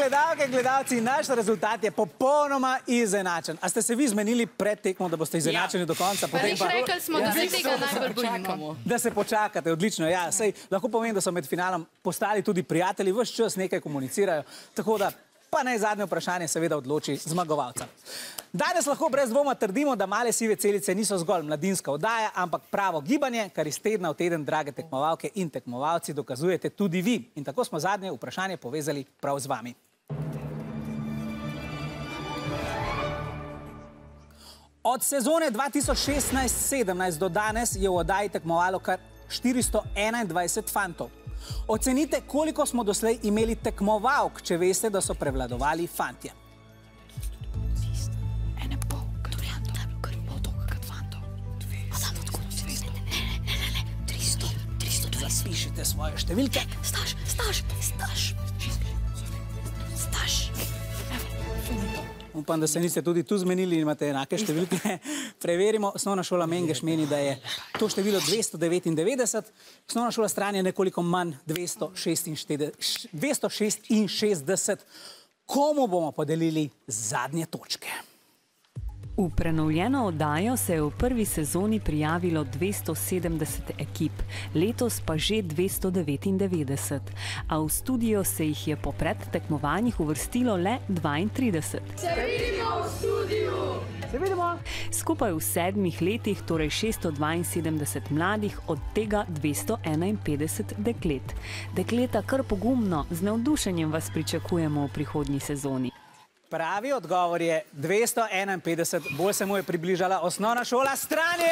gledalke in gledalci, naš rezultat je popolnoma izenačen. A ste se vi zmenili pred tekmo, da boste izenačeni do konca? Rekli smo, da se tega najbolj bojimo. Da se počakate, odlično. Ja, sej, lahko povem, da so med finalom postali tudi prijatelji, ves čas nekaj komunicirajo, tako da pa naj zadnje vprašanje seveda odloči zmagovalca. Danes lahko brez dvoma trdimo, da Male sive celice niso zgolj mladinska oddaja, ampak pravo gibanje, kar iz tedna v teden, drage tekmovalke in tekmovalci, dokazujete tudi vi. In tako smo zadnje vprašanje povezali prav z vami. Od sezone 2016-17 do danes je v oddaji tekmovalo kar 421 fantov. Ocenite, koliko smo doslej imeli tekmovalk, če veste, da so prevladovali fantje. Zapišite svoje številke. Staš. Upam, da se niste tudi tu zmenili in imate enake številke. Preverimo. Osnovna šola Mengeš meni, da je to število 299. Osnovna šola Stran je nekoliko manj, 266. Komu bomo podelili zadnje točke? V prenovljeno oddajo se je v prvi sezoni prijavilo 270 ekip, letos pa že 299, a v studio se jih je po predtekmovanjih uvrstilo le 32. Se vidimo v studiu! Se vidimo! Skupaj v 7 letih, torej 672 mladih, od tega 251 deklet. Dekleta kar pogumno, z navdušenjem vas pričakujemo v prihodnji sezoni. Pravi odgovor je 251, bolj se mu je približala osnovna šola Stranje!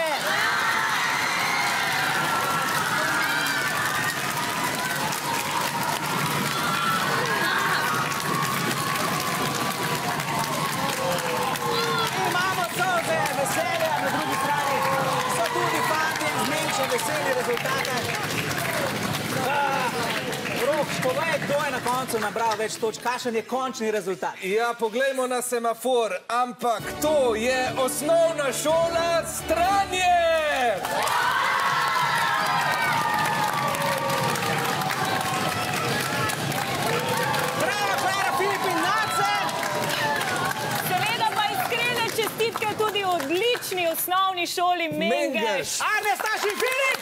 Imamo solze, veselje, na drugi strani so tudi fantje z menšim veseli rezultate. Rok, povej, kdo je na koncu nabral več točk, kakšen je končni rezultat? Ja, poglejmo na semafor, ampak to je osnovna šola Stranje! Bravo, Klara, Filip in Nace! Seveda pa iskrene čestitke tudi odlični osnovni šoli Mengeš. Arne, Staš in Filip!